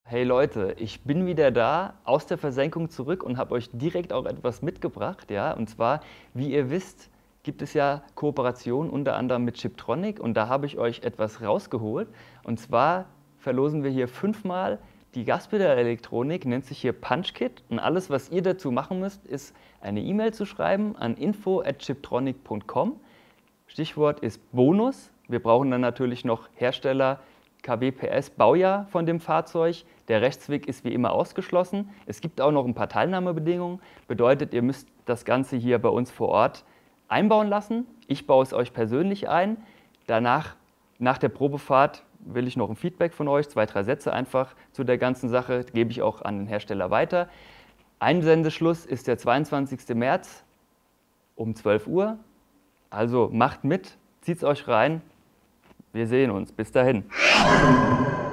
Hey Leute, ich bin wieder da aus der Versenkung zurück und habe euch direkt auch etwas mitgebracht. Ja? Und zwar, wie ihr wisst, gibt es ja Kooperationen unter anderem mit Chiptronic und da habe ich euch etwas rausgeholt. Und zwar verlosen wir hier 5-mal die Gaspedal-Elektronik, nennt sich hier PunchKit. Und alles, was ihr dazu machen müsst, ist eine E-Mail zu schreiben an info@chiptronic.com. Stichwort ist Bonus. Wir brauchen dann natürlich noch Hersteller, kW PS, Baujahr von dem Fahrzeug. Der Rechtsweg ist wie immer ausgeschlossen. Es gibt auch noch ein paar Teilnahmebedingungen. Bedeutet, ihr müsst das Ganze hier bei uns vor Ort einbauen lassen. Ich baue es euch persönlich ein. Danach, nach der Probefahrt, will ich noch ein Feedback von euch, 2, 3 Sätze einfach zu der ganzen Sache, gebe ich auch an den Hersteller weiter. Einsendeschluss ist der 22. März um 12 Uhr. Also macht mit, zieht es euch rein. Wir sehen uns. Bis dahin.